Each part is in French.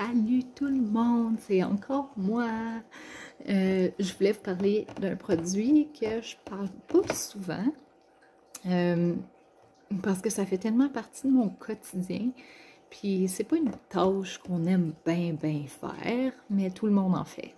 Salut tout le monde, c'est encore moi. Je voulais vous parler d'un produit que je parle pas souvent euh, parce que ça fait tellement partie de mon quotidien. Puis c'est pas une tâche qu'on aime bien faire, mais tout le monde en fait.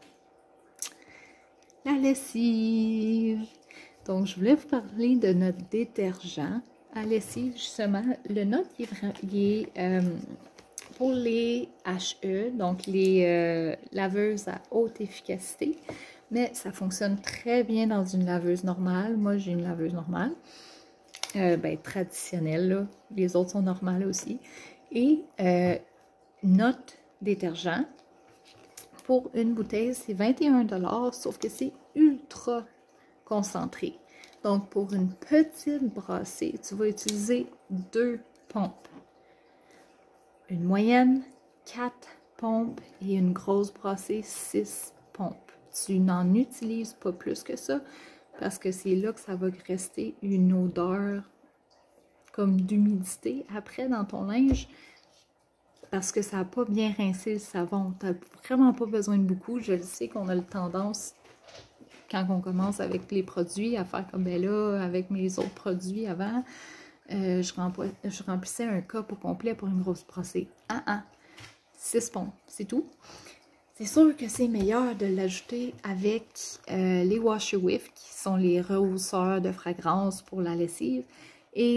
La lessive. Donc je voulais vous parler de notre détergent à lessive justement. Le nôtre il est pour les HE, donc les laveuses à haute efficacité, mais ça fonctionne très bien dans une laveuse normale. Moi, j'ai une laveuse normale, traditionnelle, là. Les autres sont normales aussi. Et notre détergent, pour une bouteille, c'est 21 $, sauf que c'est ultra concentré. Donc, pour une petite brassée, tu vas utiliser 2 pompes. Une moyenne, 4 pompes et une grosse brassée, 6 pompes. Tu n'en utilises pas plus que ça parce que c'est là que ça va rester une odeur comme d'humidité après dans ton linge parce que ça n'a pas bien rincé le savon. Tu n'as vraiment pas besoin de beaucoup. Je le sais qu'on a le tendance, quand on commence avec les produits, à faire comme là, avec mes autres produits avant. Je remplissais un cup au complet pour une grosse brassée. 6 pompes, c'est tout. C'est sûr que c'est meilleur de l'ajouter avec les Washer Whiff, qui sont les rehausseurs de fragrance pour la lessive, et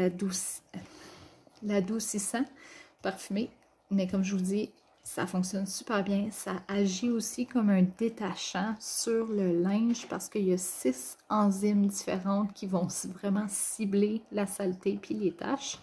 l'adoucissant parfumé. Mais comme je vous dis, ça fonctionne super bien. Ça agit aussi comme un détachant sur le linge parce qu'il y a 6 enzymes différentes qui vont vraiment cibler la saleté puis les taches.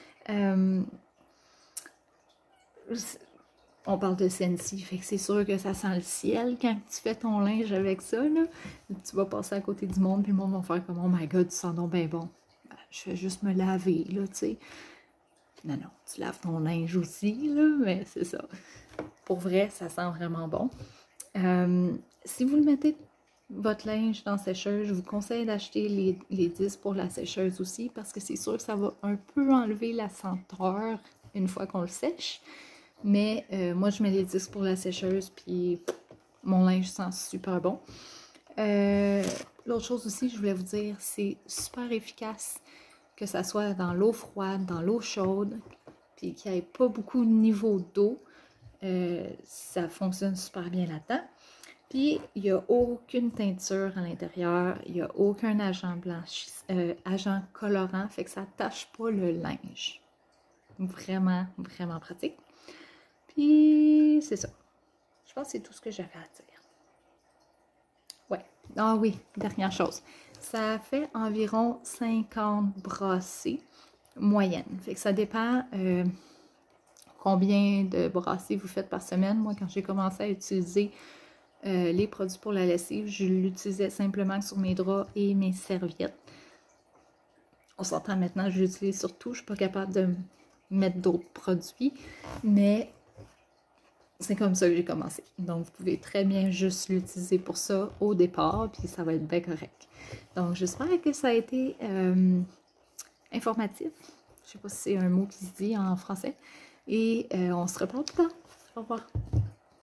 On parle de Scentsy, fait que c'est sûr que ça sent le ciel quand tu fais ton linge avec ça, là. Tu vas passer à côté du monde, puis le monde va faire comme « Oh my God, tu sens donc bien bon. » Je vais juste me laver, là, tu sais. Non, tu laves ton linge aussi, là, mais c'est ça. Pour vrai, ça sent vraiment bon. Si vous le mettez votre linge dans la sécheuse, je vous conseille d'acheter les 10 pour la sécheuse aussi, parce que c'est sûr que ça va un peu enlever la senteur une fois qu'on le sèche. Mais moi, je mets les 10 pour la sécheuse, puis mon linge sent super bon. L'autre chose aussi, je voulais vous dire, c'est super efficace, que ça soit dans l'eau froide, dans l'eau chaude, puis qu'il n'y ait pas beaucoup de niveau d'eau. Ça fonctionne super bien là-dedans. Puis, il n'y a aucune teinture à l'intérieur, il n'y a aucun agent agent colorant, fait que ça ne tache pas le linge. Vraiment, vraiment pratique. Puis, c'est ça. Je pense que c'est tout ce que j'avais à dire. Ouais. Ah oui, dernière chose. Ça fait environ 50 brassées moyennes. Fait que ça dépend combien de brassées vous faites par semaine. Moi, quand j'ai commencé à utiliser les produits pour la lessive, je l'utilisais simplement sur mes draps et mes serviettes. On s'entend maintenant, je l'utilise sur tout. Je ne suis pas capable de mettre d'autres produits, mais c'est comme ça que j'ai commencé. Donc, vous pouvez très bien juste l'utiliser pour ça au départ, puis ça va être bien correct. Donc, j'espère que ça a été informatif. Je ne sais pas si c'est un mot qui se dit en français. Et on se reparle plus tard. Au revoir.